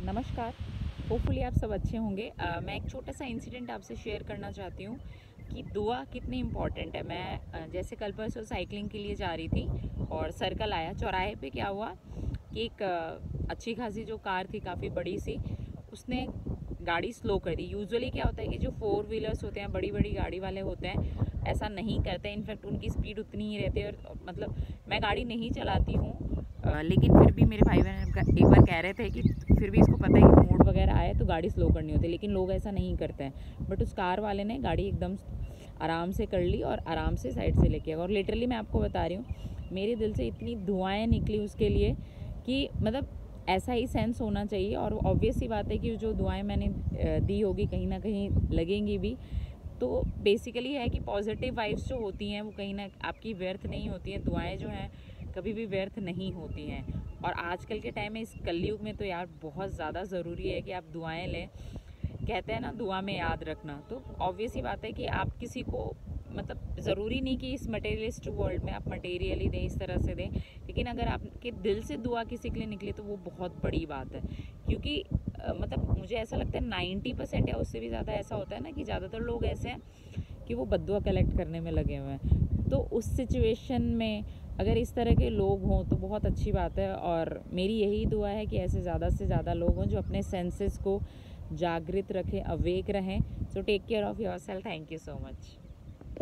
नमस्कार। होपफुली आप सब अच्छे होंगे। मैं एक छोटा सा इंसिडेंट आपसे शेयर करना चाहती हूँ कि दुआ कितनी इम्पॉर्टेंट है। मैं जैसे कल परसों साइकिलिंग के लिए जा रही थी और सर्कल आया चौराहे पे। क्या हुआ कि एक अच्छी खासी जो कार थी, काफ़ी बड़ी सी, उसने गाड़ी स्लो कर दी। यूजुअली क्या होता है कि जो फोर व्हीलर्स होते हैं, बड़ी बड़ी गाड़ी वाले होते हैं, ऐसा नहीं करते। इनफैक्ट उनकी स्पीड उतनी ही रहती है। और मतलब मैं गाड़ी नहीं चलाती हूँ, लेकिन फिर भी मेरे भाई बहन एक बार कह रहे थे कि फिर भी इसको पता है कि मोड़ वगैरह आए तो गाड़ी स्लो करनी होती है, लेकिन लोग ऐसा नहीं करते हैं। बट उस कार वाले ने गाड़ी एकदम आराम से कर ली और आराम से साइड से लेके। और लिटरली मैं आपको बता रही हूँ, मेरे दिल से इतनी दुआएं निकली उसके लिए कि मतलब ऐसा ही सेंस होना चाहिए। और ऑब्वियस सी बात है कि जो दुआएं मैंने दी होगी कहीं ना कहीं लगेंगी भी। तो बेसिकली है कि पॉजिटिव वाइब्स जो होती हैं वो कहीं ना आपकी व्यर्थ नहीं होती हैं। दुआएं जो हैं कभी भी व्यर्थ नहीं होती हैं। और आजकल के टाइम में, इस कलयुग में तो यार बहुत ज़्यादा ज़रूरी है कि आप दुआएं लें। कहते हैं ना, दुआ में याद रखना। तो ऑब्वियस ही बात है कि आप किसी को, मतलब ज़रूरी नहीं कि इस मटेरियलिस्ट वर्ल्ड में आप मटेरियली दें, इस तरह से दें, लेकिन अगर आपके दिल से दुआ किसी के लिए निकले तो वो बहुत बड़ी बात है। क्योंकि मतलब मुझे ऐसा लगता है 90% या उससे भी ज़्यादा ऐसा होता है ना कि ज़्यादातर लोग ऐसे हैं कि वो बद्दुआ कलेक्ट करने में लगे हुए हैं। तो उस सिचुएशन में अगर इस तरह के लोग हों तो बहुत अच्छी बात है। और मेरी यही दुआ है कि ऐसे ज़्यादा से ज़्यादा लोग हों जो अपने सेंसेस को जागृत रखें, अवेक रहें। So take care of yourself. Thank you so much.